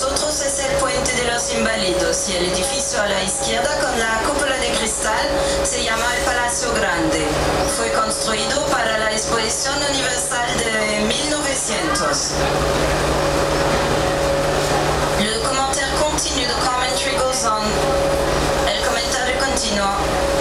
Nosotros es el puente de los inválidos y el edificio a la izquierda con la cúpula de cristal se llama el Palacio Grande. Fue construido para la Exposición Universal de 1900. Le commentaire continue, the commentary goes on. El comentario continúa.